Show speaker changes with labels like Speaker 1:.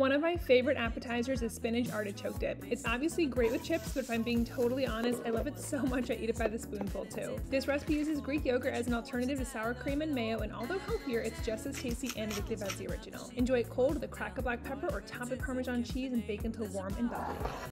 Speaker 1: One of my favorite appetizers is spinach artichoke dip. It's obviously great with chips, but if I'm being totally honest, I love it so much I eat it by the spoonful too. This recipe uses Greek yogurt as an alternative to sour cream and mayo, and although healthier, it's just as tasty and addictive as the original. Enjoy it cold with a crack of black pepper or top with Parmesan cheese and bake until warm and bubbly.